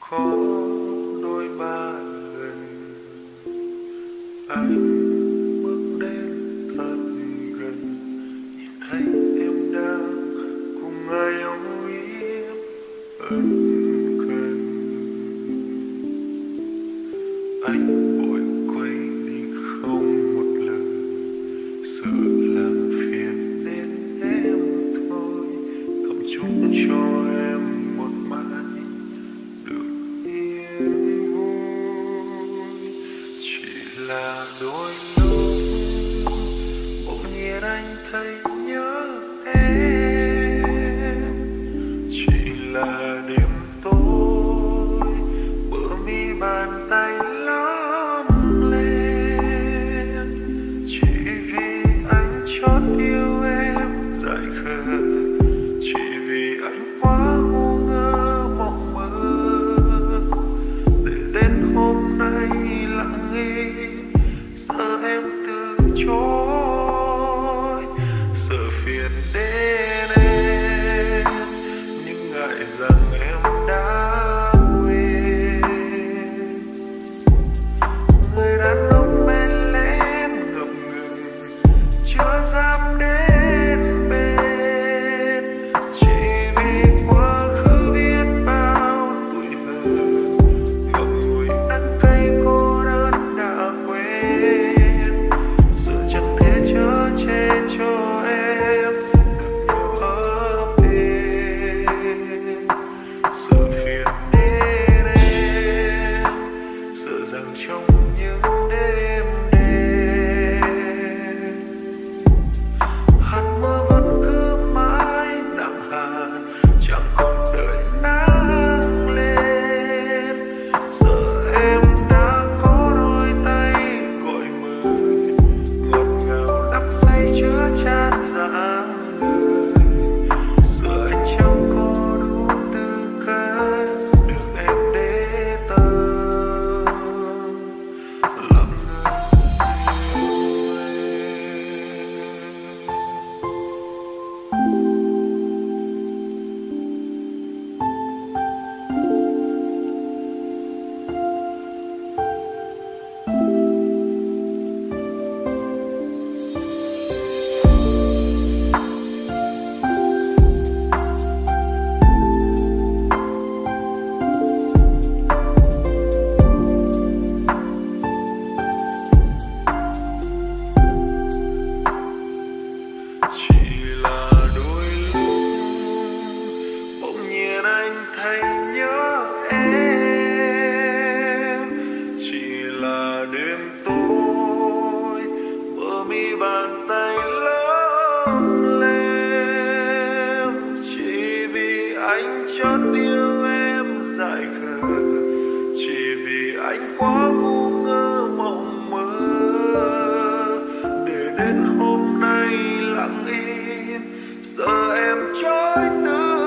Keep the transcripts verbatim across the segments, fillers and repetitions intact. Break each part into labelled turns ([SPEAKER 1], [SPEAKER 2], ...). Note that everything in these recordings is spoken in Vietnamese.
[SPEAKER 1] có đôi ba lần anh bước đến thật gần, nhìn thấy em đang cùng ai âu yếm ân cần. Anh vội quay đi không một lời, sợ làm phiền đến em thôi. Thầm chúc cho em một mãi được yên vui. Chỉ là đôi lúc bỗng nhiên anh thấy nhớ em. Chỉ là đêm tối bờ mi bàn tay lắm lên. Chỉ vì anh chót yêu em dại khờ, chỉ vì anh quá ngu ngơ mộng mơ. Để đến hôm nay lặng im, sợ em từ chối, sợ phiền đến em, nhưng ngại rằng em đã quên. Người đàn ông bên lén ngập ngừng chưa dám đến bên, chỉ vì quá khứ biết bao tuổi thơ ngậm ngùi đắng cay cô đơn đã quên. Giờ chẳng thể chở che cho em được nhiều ấm êm, sợ phiền đến em, sợ rằng trong những đêm đêm hạt mưa vẫn cứ mãi nặng hạt, chẳng còn đợi nắng lên. Giờ em đã có đôi tay gọi mời, ngọt ngào đắp say chứa chan dáng người. Giờ anh chẳng có đủ tư cách được em để tâm làm người. Chỉ là đôi lúc bỗng nhiên anh thấy nhớ em. Chỉ là đêm tối bờ mi bàn tay lớn lên, chỉ vì anh chót yêu em dại khờ, chỉ vì anh quá ngu ngơ mộng mơ. Để đến hôm nay lặng im, giờ em trói từ,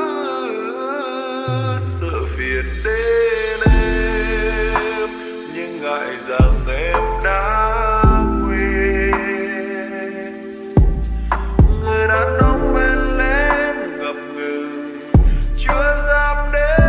[SPEAKER 1] sợ phiền đến em, nhưng ngại rằng em đã quên. Người đàn ông bên lén ngập ngừng chưa dám đến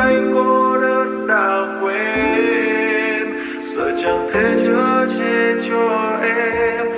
[SPEAKER 1] anh cô đơn đã quên, giờ chẳng thể chở che cho em